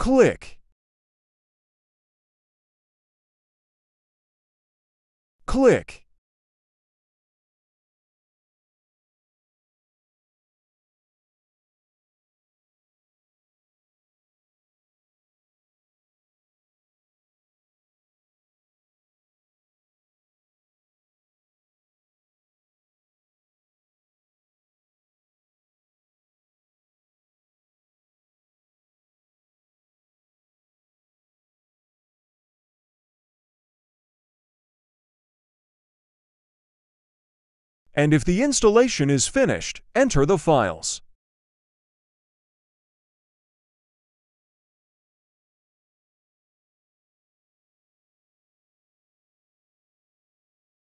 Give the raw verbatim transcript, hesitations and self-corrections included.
Click. Click. And if the installation is finished, enter the files.